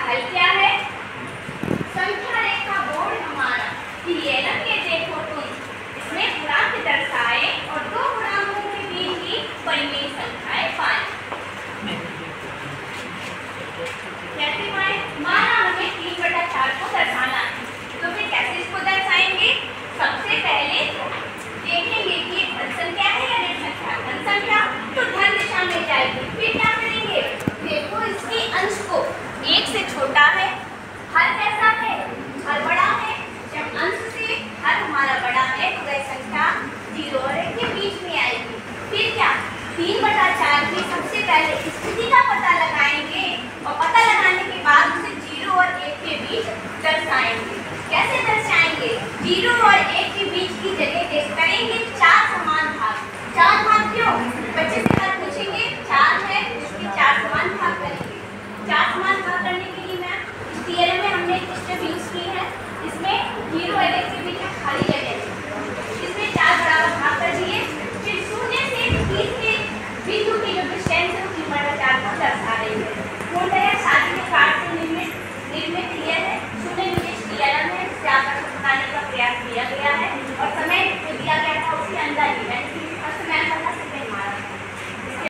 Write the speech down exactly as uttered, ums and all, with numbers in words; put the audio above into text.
हल क्या है? संख्या रेखा बोर्ड हमारा कि ये ना ये देखो तुम, इसमें गुणांक दर्शाए और दो गुणांकों के बीच की परिमेय संख्याएं पाएं। कैसे पाएं? माना हमें तीन बटा चार को दर्शाना है, तो फिर कैसे इसको दर्शाएंगे? सबसे पहले देखेंगे कि धन संख्या है या ऋण संख्या। धन संख्या तो धन दिशा में जाएगी। फिर क्या करेंगे? देखो इसके अंश को एक से छोटा है, हर कैसा है? हर बड़ा है। जब अंश से हर हमारा बड़ा है तो वह संख्या जीरो और एक के बीच में आएगी। फिर क्या? तीन बटा चार की सबसे पहले स्थिति का पता लगाएंगे और पता लगाने के बाद उसे जीरो और एक के बीच दर्शाएंगे। कैसे दर्शाएंगे? जीरो और एक के बीच की जगह करेंगे चार समान भाग। चार भाग क्यों? बच्चे से बात पूछेंगे, चार है उसके चार समान भाग करेंगे। चार समान भाग करने के लिए मैं इस थियरम में हमने एक स्टेप यूज की है। इसमें जीरो और एक के बीच में खाली जगह